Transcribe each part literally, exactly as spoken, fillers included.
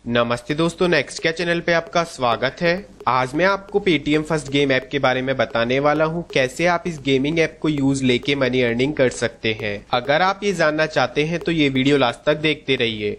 नमस्ते दोस्तों, नेक्स्ट क्या चैनल पे आपका स्वागत है। आज मैं आपको पेटीएम फर्स्ट गेम ऐप के बारे में बताने वाला हूँ, कैसे आप इस गेमिंग ऐप को यूज लेके मनी अर्निंग कर सकते हैं। अगर आप ये जानना चाहते हैं तो ये वीडियो लास्ट तक देखते रहिए।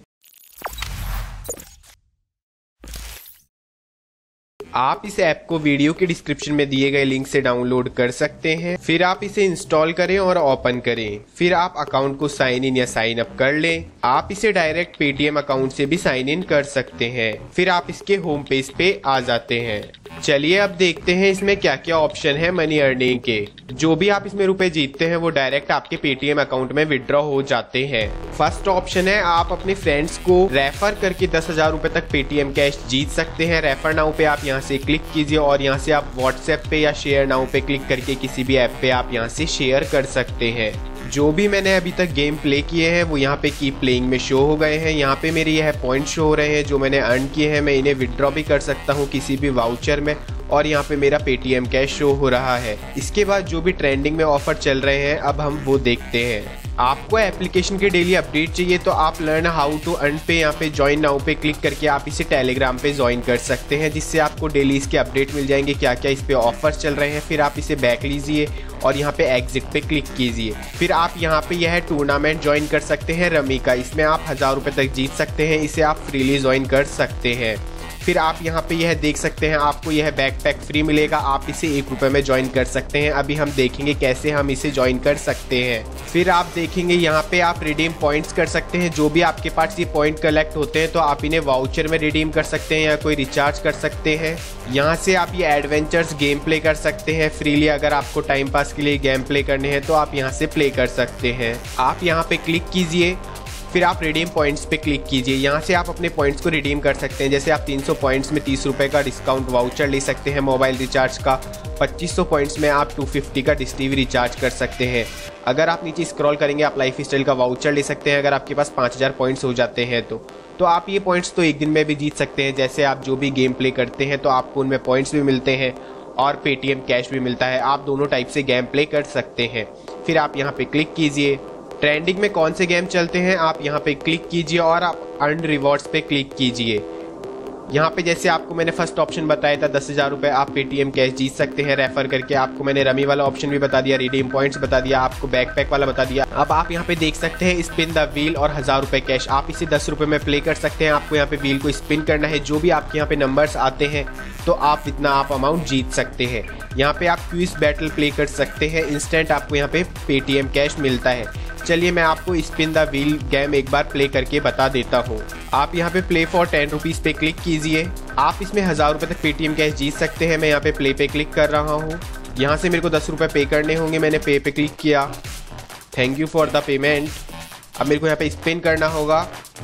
आप इस ऐप को वीडियो के डिस्क्रिप्शन में दिए गए लिंक से डाउनलोड कर सकते हैं। फिर आप इसे इंस्टॉल करें और ओपन करें। फिर आप अकाउंट को साइन इन या साइन अप कर लें। आप इसे डायरेक्ट पेटीएम अकाउंट से भी साइन इन कर सकते हैं। फिर आप इसके होम पेज पे आ जाते हैं। चलिए अब देखते हैं इसमें क्या क्या ऑप्शन है मनी अर्निंग के। जो भी आप इसमें रुपए जीतते हैं वो डायरेक्ट आपके पेटीएम अकाउंट में विड्रॉ हो जाते हैं। फर्स्ट ऑप्शन है, आप अपने फ्रेंड्स को रेफर करके दस हजार रुपए तक पेटीएम कैश जीत सकते हैं। रेफर नाउ पे आप यहाँ से क्लिक कीजिए और यहाँ से आप व्हाट्सएप पे या शेयर नाउ पे क्लिक करके किसी भी ऐप पे आप यहाँ से शेयर कर सकते हैं। जो भी मैंने अभी तक गेम प्ले किए हैं वो यहाँ पे कीप प्लेइंग में शो हो गए हैं। यहाँ पे मेरे यह पॉइंट शो हो रहे हैं जो मैंने अर्न किए हैं। मैं इन्हें विड्रॉ भी कर सकता हूँ किसी भी वाउचर में और यहाँ पे मेरा पेटीएम कैश शो हो रहा है। इसके बाद जो भी ट्रेंडिंग में ऑफर चल रहे हैं अब हम वो देखते हैं। आपको एप्लीकेशन के डेली अपडेट चाहिए तो आप लर्न हाउ टू अर्न पे यहाँ पे ज्वाइन नाउ पे क्लिक करके आप इसे टेलीग्राम पे ज्वाइन कर सकते हैं, जिससे आपको डेली इसके अपडेट मिल जाएंगे क्या क्या इस पे ऑफर्स चल रहे हैं। फिर आप इसे बैक लीजिए और यहाँ पे एग्जिट पे क्लिक कीजिए। फिर आप यहाँ पे यह टूर्नामेंट ज्वाइन कर सकते हैं रमी का। इसमें आप हजार रुपये तक जीत सकते हैं। इसे आप फ्रीली ज्वाइन कर सकते हैं। फिर आप यहाँ पे यह देख सकते हैं आपको यह बैकपैक फ्री मिलेगा। आप इसे एक रुपये में ज्वाइन कर सकते हैं। अभी हम देखेंगे कैसे हम इसे ज्वाइन कर सकते हैं। फिर आप देखेंगे यहाँ पे आप रिडीम पॉइंट्स कर सकते हैं। जो भी आपके पास ये पॉइंट कलेक्ट होते हैं तो आप इन्हें वाउचर में रिडीम कर सकते हैं या कोई रिचार्ज कर सकते हैं। यहाँ से आप ये एडवेंचर्स गेम प्ले कर सकते हैं फ्रीली। अगर आपको टाइम पास के लिए गेम प्ले करने हैं तो आप यहाँ से प्ले कर सकते हैं। आप यहाँ पे क्लिक कीजिए, फिर आप रिडीम पॉइंट्स पे क्लिक कीजिए। यहाँ से आप अपने पॉइंट्स को रिडीम कर सकते हैं। जैसे आप तीन सौ पॉइंट्स में तीस रुपए का डिस्काउंट वाउचर ले सकते हैं मोबाइल रिचार्ज का। पच्चीस सौ पॉइंट्स में आप दो सौ पचास का डिश टीवी रिचार्ज कर सकते हैं। अगर आप नीचे स्क्रॉल करेंगे आप लाइफ स्टाइल का वाउचर ले सकते हैं। अगर आपके पास पाँच हज़ार पॉइंट्स हो जाते हैं तो तो आप ये पॉइंट्स तो एक दिन में भी जीत सकते हैं। जैसे आप जो भी गेम प्ले करते हैं तो आपको उनमें पॉइंट्स भी मिलते हैं और पेटीएम कैश भी मिलता है। आप दोनों टाइप से गेम प्ले कर सकते हैं। फिर आप यहाँ पे क्लिक कीजिए। ट्रेंडिंग में कौन से गेम चलते हैं आप यहाँ पे क्लिक कीजिए और आप अर्न रिवॉर्ड्स पे क्लिक कीजिए। यहाँ पे जैसे आपको मैंने फर्स्ट ऑप्शन बताया था दस हजार रुपये आप पेटीएम कैश जीत सकते हैं रेफर करके। आपको मैंने रमी वाला ऑप्शन भी बता दिया, रिडीम पॉइंट्स बता दिया, आपको बैकपैक वाला बता दिया। अब आप यहाँ पे देख सकते हैं स्पिन द व्हील और हजार रुपये कैश। आप इसे दस रुपये में प्ले कर सकते हैं। आपको यहाँ पे व्हील को स्पिन करना है। जो भी आपके यहाँ पे नंबर्स आते हैं तो आप इतना आप अमाउंट जीत सकते हैं। यहाँ पे आप क्विज बैटल प्ले कर सकते हैं। इंस्टेंट आपको यहाँ पे पेटीएम कैश मिलता है। चलिए मैं आपको स्पिन द व्हील गेम एक बार प्ले करके बता देता हूँ। आप यहाँ पे प्ले फॉर टेन रुपीज़ पे क्लिक कीजिए। आप इसमें हज़ार रुपये तक पेटीएम कैश जीत सकते हैं। मैं यहाँ पे प्ले पे क्लिक कर रहा हूँ। यहाँ से मेरे को दस रुपये पे करने होंगे। मैंने पे पे क्लिक किया। Thank you for the payment. अब मेरे को यहाँ पे स्पिन करना होगा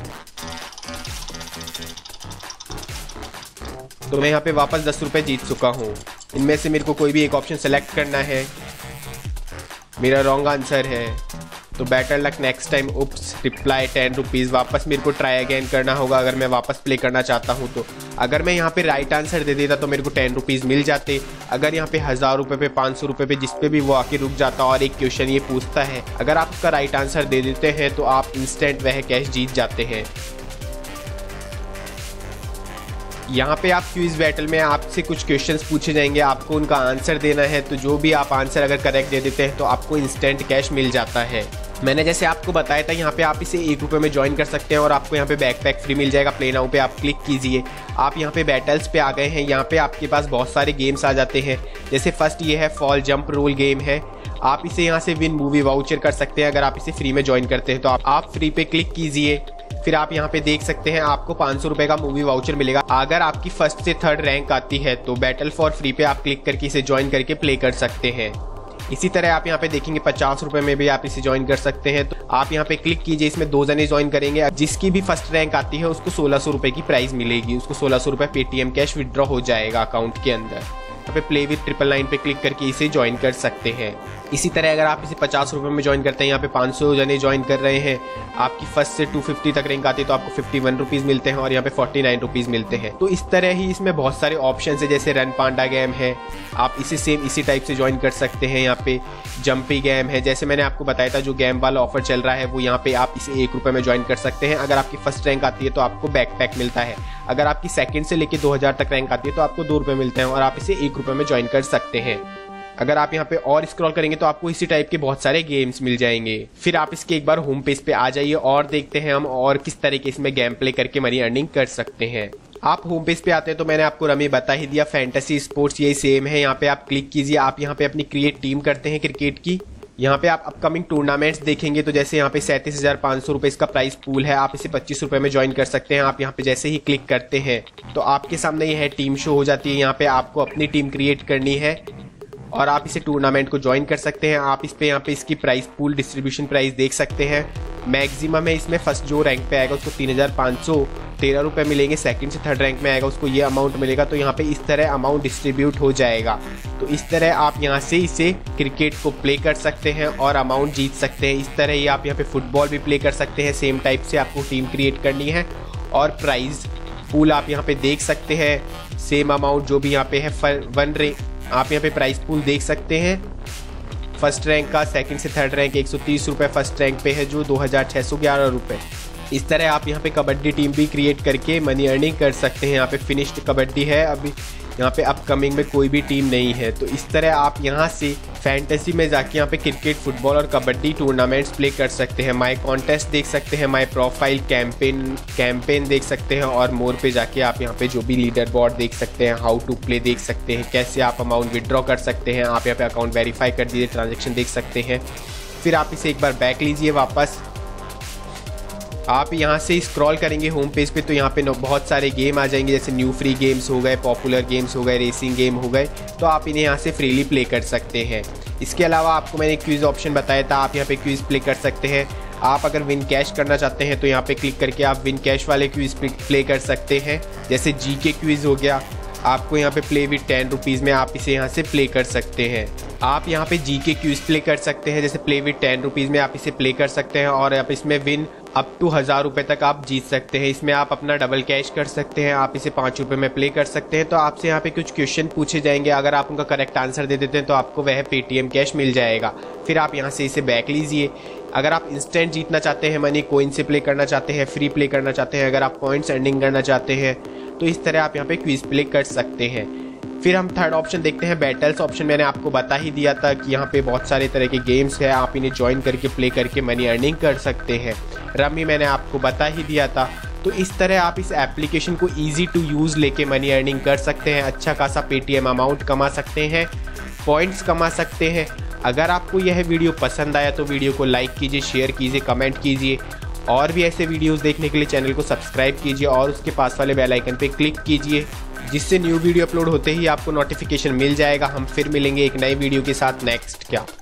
तो मैं यहाँ पे वापस दस रुपये जीत चुका हूँ। इनमें से मेरे को कोई भी एक ऑप्शन सेलेक्ट करना है। मेरा रॉन्ग आंसर है तो better luck next time. Oops reply ten rupees. वापस मेरे को ट्राई अगेन करना होगा अगर मैं वापस प्ले करना चाहता हूँ तो। अगर मैं यहाँ पे राइट आंसर दे देता तो मेरे को टेन रुपीज़ मिल जाते। अगर यहाँ पे हज़ार रुपये पे पाँच सौ रुपये पे जिस पे भी वो आके रुक जाता और एक क्वेश्चन ये पूछता है, अगर आप उसका राइट आंसर दे देते हैं तो आप इंस्टेंट वह कैश जीत जाते हैं। यहाँ पे आप क्विज बैटल में आपसे कुछ क्वेश्चंस पूछे जाएंगे, आपको उनका आंसर देना है। तो जो भी आप आंसर अगर करेक्ट दे देते हैं तो आपको इंस्टेंट कैश मिल जाता है। मैंने जैसे आपको बताया था यहाँ पे आप इसे एक रुपये में ज्वाइन कर सकते हैं और आपको यहाँ पे बैकपैक फ्री मिल जाएगा। प्ले नाउ पे आप क्लिक कीजिए। आप यहाँ पे बैटल्स पे आ गए हैं। यहाँ पे आपके पास बहुत सारे गेम्स आ जाते हैं। जैसे फर्स्ट ये है फॉल जंप रोल गेम है। आप इसे यहाँ से विन मूवी वाउचर कर सकते हैं अगर आप इसे फ्री में ज्वाइन करते हैं तो आप, आप फ्री पे क्लिक कीजिए। फिर आप यहाँ पे देख सकते हैं आपको पाँच सौ रुपये का मूवी वाउचर मिलेगा अगर आपकी फर्स्ट से थर्ड रैंक आती है। तो बैटल फॉर फ्री पे आप क्लिक करके इसे ज्वाइन करके प्ले कर सकते हैं। इसी तरह आप यहाँ पे देखेंगे पचास रुपए में भी आप इसे ज्वाइन कर सकते हैं। तो आप यहाँ पे क्लिक कीजिए। इसमें दो जने ज्वाइन करेंगे। जिसकी भी फर्स्ट रैंक आती है उसको सोलह सौ रुपए की प्राइस मिलेगी। उसको सोलह सौ रुपए पेटीएम कैश विड्रॉ हो जाएगा अकाउंट के अंदर। यहाँ पे प्ले विद ट्रिपल नाइन पे क्लिक करके इसे ज्वाइन कर सकते हैं। इसी तरह अगर आप इसे पचास रुपए में ज्वाइन करते हैं, यहाँ पे पाँच सौ जने ज्वाइन कर रहे हैं, आपकी फर्स्ट से दो सौ पचास तक रैंक आती है तो आपको फिफ्टी वन रुपीज़ मिलते हैं और यहाँ पे फोर्टी नाइन रुपीज़ मिलते हैं। तो इस तरह ही इसमें बहुत सारे ऑप्शन है, जैसे रन पांडा गेम है, आप इसे सेम इसी टाइप से ज्वाइन कर सकते हैं। यहाँ पे जंपी गेम है, जैसे मैंने आपको बताया था जो गेम वाला ऑफर चल रहा है वो यहाँ पे आप इसे एक रुपये में ज्वाइन कर सकते हैं। अगर आपकी फर्स्ट रैंक आती है तो आपको बैकपैक मिलता है, अगर आपकी सेकंड से लेके दो हज़ार तक रैंक आती है तो आपको दो रुपये मिलते हैं और आप इसे एक रुपये में ज्वाइन कर सकते हैं। अगर आप यहाँ पे और स्क्रॉल करेंगे तो आपको इसी टाइप के बहुत सारे गेम्स मिल जाएंगे। फिर आप इसके एक बार होम पेज पे आ जाइए और देखते हैं हम और किस तरीके से गेम प्ले करके मनी अर्निंग कर सकते हैं। आप होम पेज पे आते हैं तो मैंने आपको रमी बता ही दिया, फैंटेसी स्पोर्ट्स यही सेम है। यहाँ पे आप क्लिक कीजिए, आप यहाँ पे अपनी क्रिएट टीम करते हैं क्रिकेट की। यहाँ पे आप अपकमिंग टूर्नामेंट्स देखेंगे तो जैसे यहाँ पे सैंतीस हजार पाँच सौ रुपये इसका प्राइस पूल है, आप इसे पच्चीस रुपये में ज्वाइन कर सकते हैं। आप यहाँ पे जैसे ही क्लिक करते हैं तो आपके सामने यह टीम शो हो जाती है। यहाँ पे आपको अपनी टीम क्रिएट करनी है और आप इसे टूर्नामेंट को ज्वाइन कर सकते हैं। आप इस पे यहाँ पे इसकी प्राइस पूल डिस्ट्रीब्यूशन प्राइस देख सकते हैं। मैक्सिमम है इसमें फर्स्ट जो रैंक पे आएगा उसको तीन हज़ार पाँच सौ तेरह रुपये मिलेंगे, सेकंड से थर्ड रैंक में आएगा उसको ये अमाउंट मिलेगा। तो यहाँ पे इस तरह अमाउंट डिस्ट्रीब्यूट हो जाएगा। तो इस तरह आप यहाँ से इसे क्रिकेट को प्ले कर सकते हैं और अमाउंट जीत सकते हैं। इस तरह ही आप यहाँ पे फुटबॉल भी प्ले कर सकते हैं, सेम टाइप से आपको टीम क्रिएट करनी है और प्राइज पूल आप यहाँ पे देख सकते हैं। सेम अमाउंट जो भी यहाँ पे है वन रैंक, आप यहाँ पे प्राइस पूल देख सकते हैं। फर्स्ट रैंक का, सेकंड से थर्ड रैंक एक सौ तीस रुपये फर्स्ट रैंक पे है जो दो हज़ार छः सौ ग्यारह रुपये। इस तरह आप यहाँ पे कबड्डी टीम भी क्रिएट करके मनी अर्निंग कर सकते हैं। यहाँ पे फिनिश्ड कबड्डी है, अभी यहाँ पे अपकमिंग में कोई भी टीम नहीं है। तो इस तरह आप यहाँ से फैंटेसी में जाके यहाँ पे क्रिकेट, फुटबॉल और कबड्डी टूर्नामेंट्स प्ले कर सकते हैं। माई कॉन्टेस्ट देख सकते हैं, माई प्रोफाइल, कैंपेन कैंपेन देख सकते हैं और मोर पे जाके आप यहाँ पे जो भी लीडर बोर्ड देख सकते हैं, हाउ टू प्ले देख सकते हैं, कैसे आप अमाउंट विड्रॉ कर सकते हैं। आप यहाँ पे अकाउंट वेरीफाई कर दीजिए, ट्रांजेक्शन देख सकते हैं। फिर आप इसे एक बार बैक लीजिए वापस। आप यहाँ से स्क्रॉल करेंगे होम पेज पे तो यहाँ पे बहुत सारे गेम आ जाएंगे, जैसे न्यू फ्री गेम्स हो गए, पॉपुलर गेम्स हो गए, रेसिंग गेम हो गए। तो आप इन्हें यहाँ से फ्रीली प्ले कर सकते हैं। इसके अलावा आपको मैंने क्विज ऑप्शन बताया था, आप यहाँ पे क्विज प्ले कर सकते हैं। आप अगर विन कैश करना चाहते हैं तो यहाँ पे क्लिक करके आप विन कैश वाले क्विज प्ले कर सकते हैं। जैसे जी के क्विज हो गया, आपको यहाँ पे प्ले विद टेन रुपीज़ में आप इसे यहाँ से प्ले कर सकते हैं। आप यहाँ पे जी के क्विज प्ले कर सकते हैं, जैसे प्ले विद टेन रुपीज़ में आप इसे प्ले कर सकते हैं और आप इसमें विन अप टू हज़ार रुपये तक आप जीत सकते हैं। इसमें आप अपना डबल कैश कर सकते हैं, आप इसे पाँच रुपये में प्ले कर सकते हैं। तो आपसे यहाँ पे कुछ क्वेश्चन पूछे जाएंगे, अगर आप उनका करेक्ट आंसर दे देते हैं तो आपको वह पेटीएम कैश मिल जाएगा। फिर आप यहाँ से इसे बैक लीजिए। अगर आप इंस्टेंट जीतना चाहते हैं, मनी कोइन से प्ले करना चाहते हैं, फ्री प्ले करना चाहते हैं, अगर आप पॉइंट्स अर्निंग करना चाहते हैं तो इस तरह आप यहाँ पे क्विज प्ले कर सकते हैं। फिर हम थर्ड ऑप्शन देखते हैं, बैटल्स ऑप्शन। मैंने आपको बता ही दिया था कि यहाँ पे बहुत सारे तरह के गेम्स है, आप इन्हें ज्वाइन करके प्ले करके मनी अर्निंग कर सकते हैं। रमी मैंने आपको बता ही दिया था। तो इस तरह आप इस एप्लीकेशन को ईजी टू यूज़ लेके मनी अर्निंग कर सकते हैं, अच्छा खासा पेटीएम अमाउंट कमा सकते हैं, पॉइंट्स कमा सकते हैं। अगर आपको यह वीडियो पसंद आया तो वीडियो को लाइक कीजिए, शेयर कीजिए, कमेंट कीजिए और भी ऐसे वीडियोस देखने के लिए चैनल को सब्सक्राइब कीजिए और उसके पास वाले बेल आइकन पे क्लिक कीजिए, जिससे न्यू वीडियो अपलोड होते ही आपको नोटिफिकेशन मिल जाएगा। हम फिर मिलेंगे एक नई वीडियो के साथ नेक्स्ट क्या।